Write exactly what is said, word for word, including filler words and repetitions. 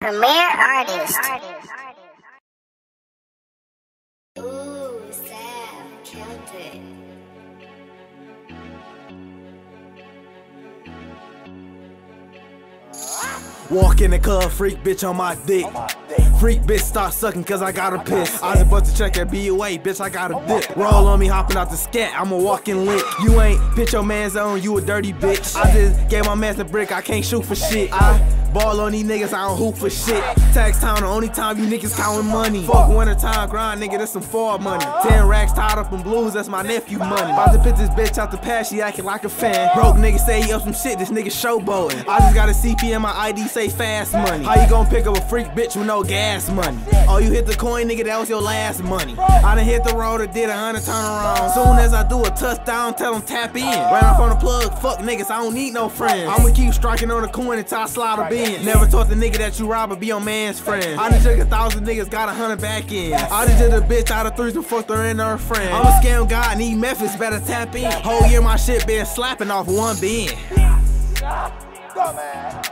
Premier artist. Ooh, Sam, killed it. Walk in the club, freak bitch on my dick. Freak bitch start sucking cause I got a piss. I just bust to check at B U A, bitch I got a dip. Roll on me hopping out the scat, I'm a walking lick. You ain't bitch your man's on, you a dirty bitch. I just gave my man's a brick, I can't shoot for shit. I ball on these niggas, I don't hoop for shit. Tax town, the only time you niggas counting money. Fuck winter time grind, nigga, that's some fall money. Ten racks tied up in blues, that's my nephew money. About to put this bitch out the past, she acting like a fan. Broke nigga say he up some shit, this nigga showboating. I just got a C P and my I D say fast money. How you gon' pick up a freak bitch with no gas money? Oh, you hit the coin, nigga, that was your last money. I done hit the road and did a hundred turnarounds. Soon as I do a touchdown, tell them tap in. Right off on the plug, fuck niggas, I don't need no friends. I'ma keep striking on the coin until I slide a bin. Never taught the nigga that you rob or be your man's friend. I done took a thousand niggas, got a hundred back in. I done did a bitch out of threes and fucked her and her friend. I'm a scam guy, need methods, better tap in. Whole year my shit been slapping off one bin. Go, man.